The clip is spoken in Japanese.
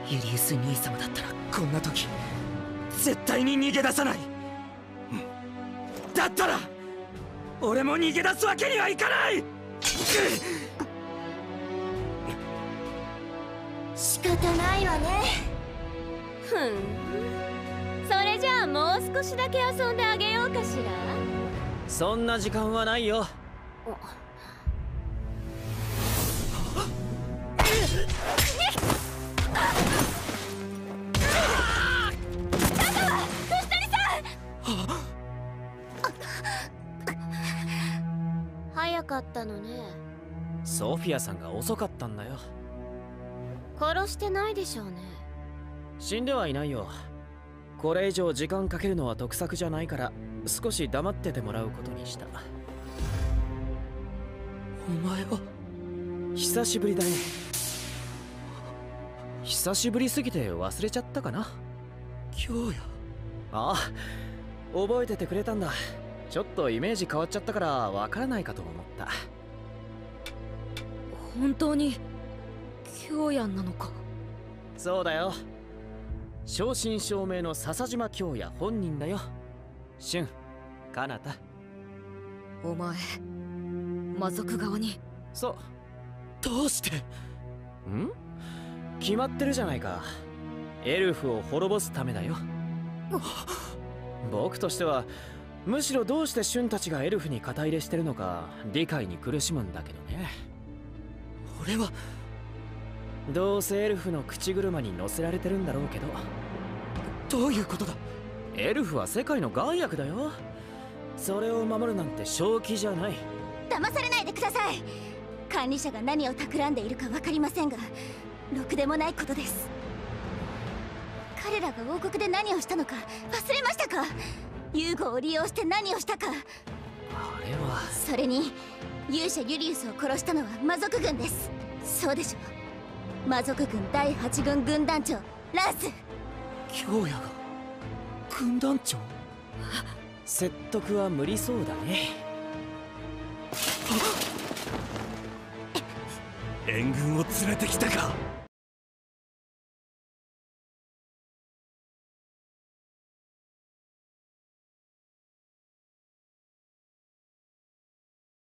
ユリウス兄様だったらこんな時絶対に逃げ出さない。だったら俺も逃げ出すわけにはいかない。 仕方ないわね。 それじゃあもう少しだけ遊んであげようかしら。 そんな時間はないよ。 早かったのね。 ソフィアさんが遅かったんだよ。 殺してないでしょうね。 死んではいないよ。これ以上時間かけるのは得策じゃないから少し黙っててもらうことにした。 お前は久しぶりだね。久しぶりすぎて忘れちゃったかな。 今日や。 ああ、覚えててくれたんだ。ちょっとイメージ変わっちゃったからわからないかと思った。 本当に京也なのか。 そうだよ。正真正銘の笹島京也本人だよ。俊、かなた。 お前魔族側に。 そう。 どうして？ ん？決まってるじゃないか。エルフを滅ぼすためだよ。僕としてはむしろどうして俊たちがエルフに肩入れしてるのか理解に苦しむんだけどね。 俺はどうせエルフの口車に乗せられてるんだろうけど。 どういうことだ？ エルフは世界の害悪だよ。それを守るなんて正気じゃない。 騙されないでください。管理者が何を企んでいるか分かりませんが、ろくでもないことです。彼らが王国で何をしたのか忘れましたか？ユーゴを利用して何をしたか。 あれは。 それに勇者ユリウスを殺したのは魔族軍です。そうでしょう。魔族軍第8軍軍団長ランス。 京也が軍団長？ 説得は無理そうだね。 援軍を連れてきたか。